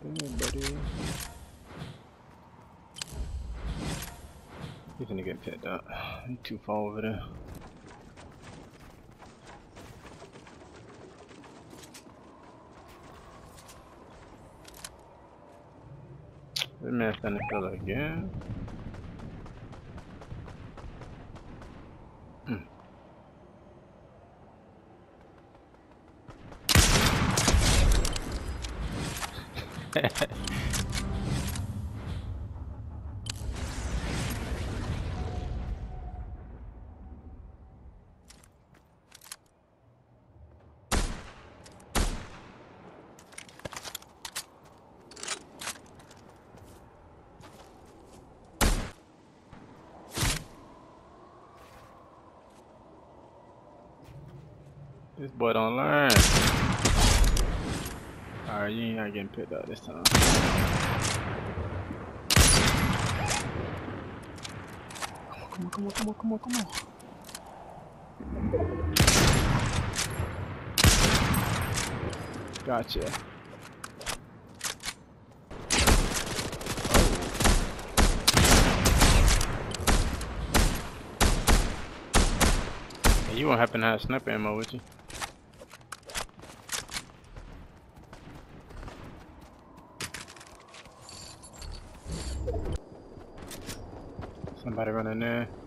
Yeah, buddy. He's gonna get picked up. He's too far over there. This man standing still again. This boy don't learn. Alright, you ain't not getting picked up this time. Come on, come on, come on, come on, come on, come on. Gotcha. Hey, you won't happen to have sniper ammo with you? Somebody running there.